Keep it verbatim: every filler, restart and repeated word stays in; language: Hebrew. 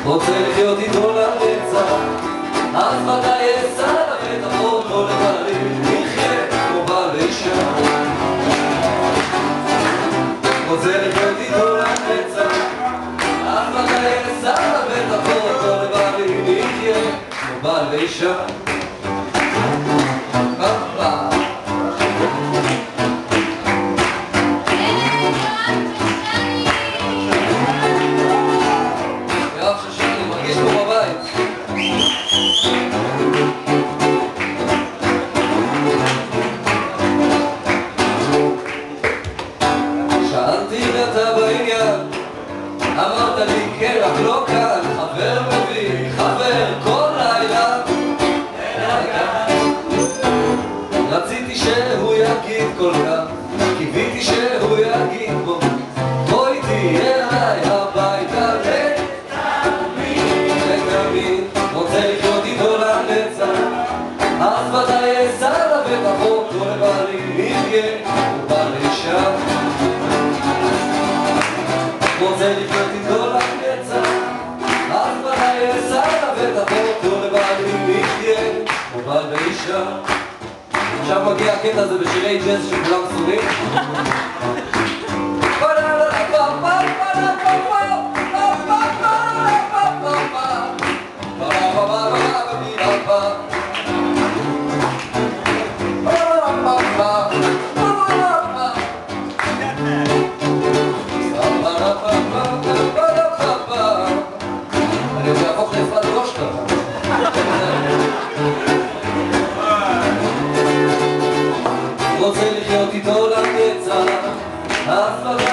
רוצה לחיות איתו לנצח, אז ודאי אסע לבטחות לא לבלי, נחיה כמו בעל ואישה. רוצה לחיות איתו לנצח, אז ודאי אסע לבטחות לא לבלי, נחיה כמו בעל ואישה. שאלתי ואתה בעניין, אמרת לי כן רק לא כאן, חבר מביא חבר כל לילה. רציתי שהוא יגיד כל כך, קיוויתי שהוא יגיד בו, בואי תהיה אליי הביתה ותאמין, רוצה לחיות איתו לנצח, אז ודאי אסע לבטחות לא לבלי, נחיה כמו בעל ואישה. רוצה לחיות איתו לנצח, אז ודאי אסע לבטחות לא לבלי, נחיה כמו בעל ואישה. עכשיו מגיע הקטע הזה בשירי ג'אז שכולם שונאים. אני רוצה להפוך לאפרת ראש ככה. רוצה לחיות איתו לנצח, אז